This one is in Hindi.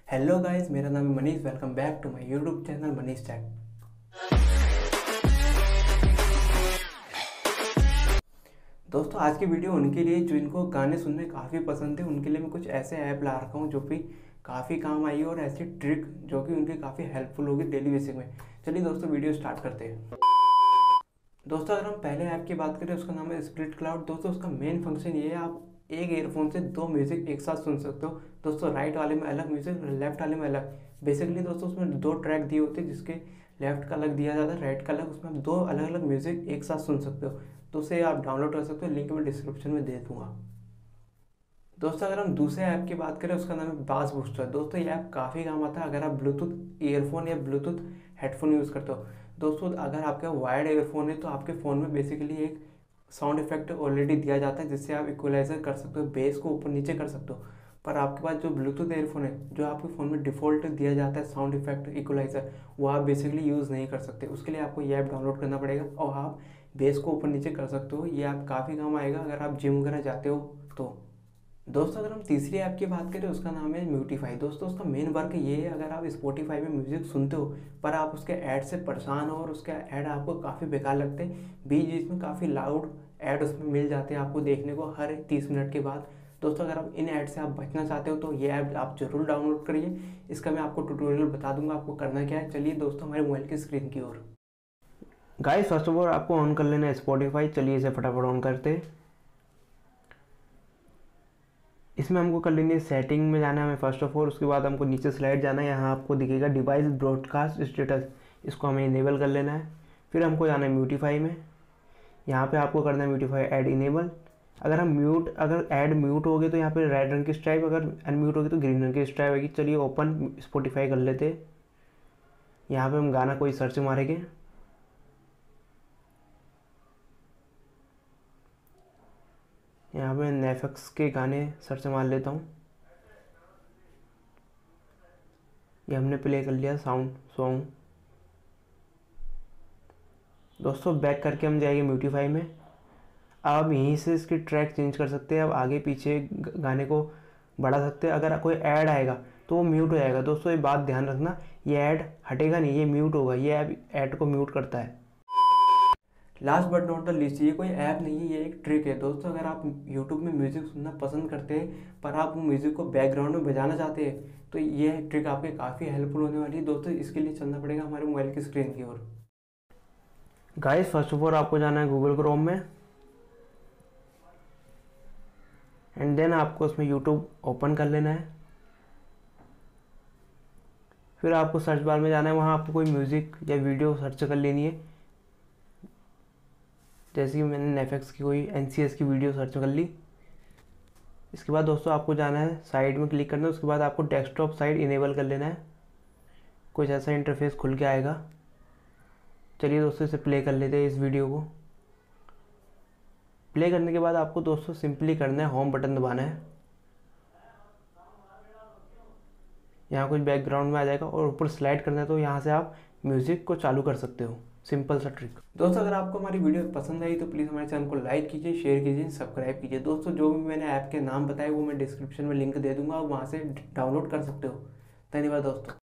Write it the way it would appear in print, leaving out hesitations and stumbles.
हेलो गाइस, मेरा नाम है Manish. Welcome back to my YouTube channel Manish tech. दोस्तों, आज की वीडियो उनके लिए जो इनको गाने सुनने काफ़ी पसंद है, उनके लिए मैं कुछ ऐसे ऐप ला रखा हूँ जो कि काफ़ी काम आई और ऐसी ट्रिक जो कि उनकी काफ़ी हेल्पफुल होगी डेली बेसिस में। चलिए दोस्तों, वीडियो स्टार्ट करते हैं। दोस्तों, अगर हम पहले ऐप की बात करें, उसका नाम है स्प्लिट क्लाउड। दोस्तों, उसका मेन फंक्शन ये है, आप एक ईयरफोन से दो म्यूजिक एक साथ सुन सकते हो। दोस्तों, राइट वाले में अलग म्यूजिक, लेफ्ट वाले में अलग। बेसिकली दोस्तों, उसमें दो ट्रैक दिए होते हैं, जिसके लेफ्ट का अलग दिया जाता है, राइट का अलग। उसमें आप दो अलग अलग म्यूजिक एक साथ सुन सकते हो। तो उसे आप डाउनलोड कर सकते हो, लिंक मैं डिस्क्रिप्शन में दे दूँगा। दोस्तों, अगर हम दूसरे ऐप की बात करें, उसका नाम है बास बूस्टर। दोस्तों, ये ऐप काफ़ी काम आता है अगर आप ब्लूटूथ ईयरफोन या ब्लूटूथ हेडफोन यूज़ करते हो। दोस्तों, अगर आपका वायर्ड ईयरफोन है तो आपके फ़ोन में बेसिकली एक साउंड इफेक्ट ऑलरेडी दिया जाता है, जिससे आप इक्वलाइजर कर सकते हो, बेस को ऊपर नीचे कर सकते हो। पर आपके पास जो ब्लूटूथ ईयरफोन है, जो आपके फ़ोन में डिफ़ॉल्ट दिया जाता है साउंड इफेक्ट इक्वलाइजर, वो आप बेसिकली यूज़ नहीं कर सकते। उसके लिए आपको ये ऐप डाउनलोड करना पड़ेगा और आप बेस को ऊपर नीचे कर सकते हो। ये ऐप काफ़ी काम आएगा अगर आप जिम वगैरह जाते हो तो। दोस्तों, अगर हम तीसरी ऐप की बात करें, उसका नाम है म्यूटीफाई। दोस्तों, उसका मेन वर्क ये है, अगर आप स्पॉटिफाई में म्यूज़िक सुनते हो पर आप उसके ऐड से परेशान हो और उसके ऐड आपको काफ़ी बेकार लगते हैं, बीच बीच में काफ़ी लाउड ऐड उसमें मिल जाते हैं आपको देखने को हर 30 मिनट के बाद। दोस्तों, अगर आप इन ऐड से आप बचना चाहते हो तो ये ऐप आप ज़रूर डाउनलोड करिए। इसका मैं आपको ट्यूटोरियल बता दूंगा आपको करना क्या है। चलिए दोस्तों, हमारे मोबाइल की स्क्रीन की ओर। गाइस, फर्स्ट ऑफ ऑल आपको ऑन कर लेना है स्पॉटिफाई। चलिए इसे फटाफट ऑन करते हैं। इसमें हमको कर लेनी है सेटिंग में जाना है हमें फर्स्ट ऑफ ऑल। उसके बाद हमको नीचे स्लाइड जाना है, यहाँ आपको दिखेगा डिवाइस ब्रॉडकास्ट स्टेटस, इसको हमें इनेबल कर लेना है। फिर हमको जाना है म्यूटीफाई में, यहाँ पे आपको करना है म्यूटीफाई ऐड इनेबल। अगर ऐड म्यूट हो गए तो यहाँ पे रेड रंग की स्ट्राइप, अगर अनम्यूट होगी तो ग्रीन रंग की स्ट्राइप आएगी। चलिए ओपन स्पॉटिफाई कर लेते हैं। यहाँ पे हम गाना कोई सर्च मारेंगे। यहाँ पे नेफेक्स के गाने सर्च मार लेता हूँ। ये हमने प्ले कर लिया साउंड सॉन्ग। दोस्तों, बैक करके हम जाएंगे म्यूटीफाई में। आप यहीं से इसकी ट्रैक चेंज कर सकते हैं, आप आगे पीछे गाने को बढ़ा सकते हैं। अगर कोई ऐड आएगा तो वो म्यूट हो जाएगा। दोस्तों, ये बात ध्यान रखना, ये ऐड हटेगा नहीं, ये म्यूट होगा। ये ऐड को म्यूट करता है। Last but not the least, ये कोई ऐप नहीं है, ये एक ट्रिक है। दोस्तों, अगर आप यूट्यूब में म्यूज़िक सुनना पसंद करते हैं पर आप वो म्यूज़िक को बैकग्राउंड में बजाना चाहते हैं, तो ये ट्रिक आपके काफ़ी हेल्पफुल होने वाली है। दोस्तों, इसके लिए चलना पड़ेगा हमारे मोबाइल की स्क्रीन की ओर। गाइस, फर्स्ट ऑफ ऑल आपको जाना है गूगल क्रोम में एंड देन आपको उसमें यूट्यूब ओपन कर लेना है। फिर आपको सर्च बार में जाना है, वहाँ आपको कोई म्यूज़िक या वीडियो सर्च कर लेनी है। जैसे कि मैंने नेफेक्स की कोई NCS की वीडियो सर्च कर ली। इसके बाद दोस्तों आपको जाना है साइड में क्लिक करना है। उसके बाद आपको डेस्कटॉप साइड इनेबल कर लेना है। कुछ ऐसा इंटरफेस खुल के आएगा। चलिए दोस्तों, इसे प्ले कर लेते हैं इस वीडियो को। प्ले करने के बाद आपको दोस्तों सिंपली करना है होम बटन दबाना है। यहाँ कुछ बैकग्राउंड में आ जाएगा और ऊपर स्लाइड करना है, तो यहाँ से आप म्यूज़िक को चालू कर सकते हो। सिंपल सा ट्रिक। दोस्तों, अगर आपको हमारी वीडियो पसंद आई तो प्लीज़ हमारे चैनल को लाइक कीजिए, शेयर कीजिए, सब्सक्राइब कीजिए। दोस्तों, जो भी मैंने ऐप के नाम बताए वो मैं डिस्क्रिप्शन में लिंक दे दूँगा, आप वहाँ से डाउनलोड कर सकते हो। धन्यवाद दोस्तों।